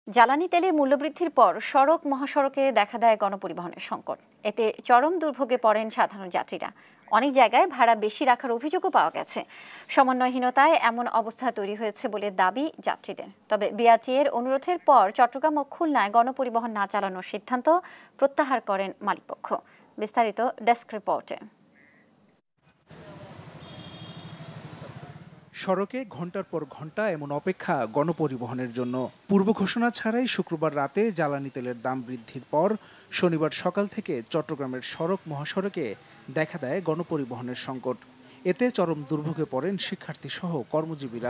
জ্বালানি তেলে মূল্যবৃদ্ধির পর সড়ক মহাসড়কে দেখা দেয় গণপরিবহনের সংকট। এতে চরম দুর্ভোগে পড়েন সাধারণ যাত্রীরা। অনেক জায়গায় ভাড়া বেশি রাখার অভিযোগও পাওয়া গেছে। সমন্বয়হীনতায় এমন অবস্থা তৈরি হয়েছে বলে দাবি যাত্রীদের। তবে বিআরটিএর অনুরোধের পর চট্টগ্রাম ও খুলনায় গণপরিবহন না চালানোর সিদ্ধান্ত প্রত্যাহার করেন মালিকপক্ষ। বিস্তারিত ডেস্ক রিপোর্টে। সড়কে ঘন্টার পর ঘন্টা এমন অপেক্ষা গণপরিবহনের জন্য। পূর্ব ঘোষণা ছাড়াই শুক্রবার রাতে জ্বালানি তেলের দাম বৃদ্ধির পর শনিবার সকাল থেকে চট্টগ্রামের সড়ক মহাসড়কে দেখা দেয় গণপরিবহনের সংকট। এতে চরম দুর্ভোগে পড়েন শিক্ষার্থী সহ কর্মজীবীরা।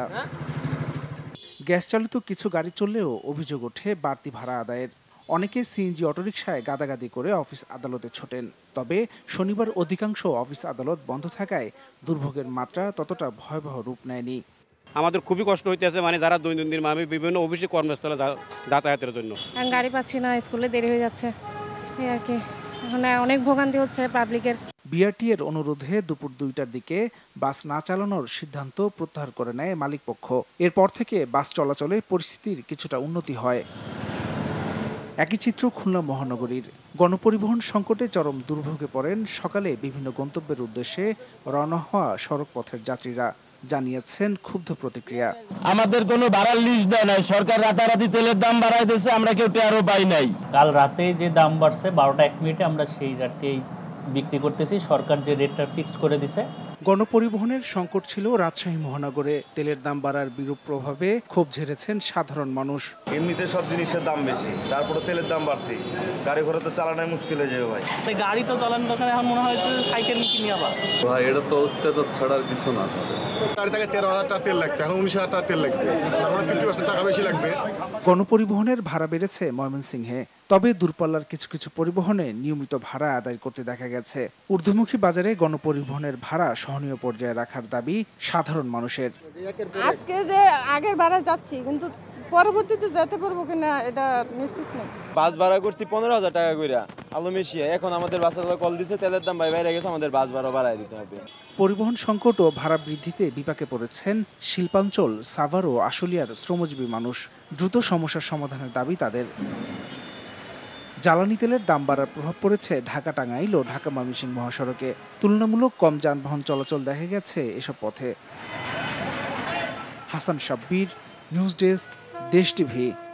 গ্যাস চালিত কিছু গাড়ি চললেও অভিযোগ ওঠে বাড়তি ভাড়া আদায়ের। অনেকে সিএনজি অটোরিকশায় গাদাগাদি করে অফিস আদালতে ছোটেন। তবে শনিবার অধিকাংশ অফিস আদালত বন্ধ থাকায় দুর্ভোগের মাত্রা ততটা ভয়াবহ রূপ নেয়নি। আমাদের খুবই কষ্ট হইতেছে, যারা দৈনন্দিন বিভিন্ন অফিসে কর্মস্থলে যাতায়াতের জন্য গাড়ি পাচ্ছি না, স্কুলে দেরি হয়ে যাচ্ছে, এই আর কি। এখন অনেক ভোগান্তি হচ্ছে পাবলিকের। বিআরটিএর অনুরোধে দুপুর 2টার দিকে বাস না চালানোর সিদ্ধান্ত প্রত্যাহার করে নেয় মালিকপক্ষ। এরপর থেকে বাস চলাচলে পরিস্থিতির কিছুটা উন্নতি হয়। একই চিত্র খুলনা মহানগরীর। গণপরিবহন সংকটে চরম দুর্ভোগে পড়েন সকালে বিভিন্ন গন্তব্যের উদ্দেশ্যে রওনা হওয়া সড়ক পথের যাত্রীরা। জানিয়েছেন ক্ষুব্ধ প্রতিক্রিয়া। আমাদের কোনো ভাড়ার লিস্ট দেয় নাই, সরকার রাতারাতি তেলের দাম বাড়াই দিয়েছে, আমরা কেউ টেরও পাই নাই। কাল রাতে যে দাম বাড়ছে 12টা 1 মিনিটে আমরা সেই রেটেই বিক্রি করতেছি। সরকার যে রেটটা ফিক্সড করে দিছে। গণপরিবহনের সংকট ছিল রাজশাহী মহানগরে। তেলের দাম বাড়ার বিরূপ প্রভাবে ক্ষোভ ঝেড়েছেন সাধারণ মানুষ। এমনিতে সব জিনিসের দাম বেশি, তারপরে তেলের দাম বাড়তি, গাড়ি ঘোড়া তো চালানোই মুশকিল হয়ে যাবে ভাই। গাড়ি তো চালানো দরকার, এখন মনে হয় সাইকেল কিনে আবার ভাই, এটা তো অত্যাচার ছাড়ার কিছু না। গাড়ি থেকে 13,000 টাকা তেল লাগবে, এখন 19,000 টাকা তেল লাগবে, এখন 50% টাকা বেশি লাগবে। গণপরিবহনের ভাড়া বেড়েছে ময়মনসিংহে। তবে দূরপাল্লার কিছু কিছু পরিবহনে নিয়মিত ভাড়া আদায় করতে দেখা গেছে। ঊর্ধ্বমুখী বাজারে গণপরিবহনের ভাড়া সহনীয় পর্যায়ে রাখার দাবি সাধারণ মানুষের। আজকে যে আগের ভাড়া যাচ্ছি, কিন্তু পরবর্তীতে যেতে পারবো কিনা এটা নিশ্চিত নেই। বাস ভাড়া করছি 15,000 টাকা কইরা আলু মিশিয়ে। এখন আমাদের বাসওয়ালা কল দিছে তেলের দাম বাইরে গেছে, আমাদের বাস ভাড়া বাড়ায় দিতে হবে। পরিবহন সংকট ও ভাড়া বৃদ্ধিতে বিপাকে পড়েছেন শিল্পাঞ্চল, সাভার ও আশুলিয়ার শ্রমজীবী মানুষ। দ্রুত সমস্যার সমাধানের দাবি তাদের। জ্বালানি তেলের দাম বাড়ার প্রভাব পড়েছে ঢাকা টাঙ্গাইল ও ঢাকা ময়মনসিংহ মহাসড়কে। তুলনামূলক কম যানবাহন চলাচল দেখা গেছে এসব পথে। Hasan Sabbir, news desk, Desh TV.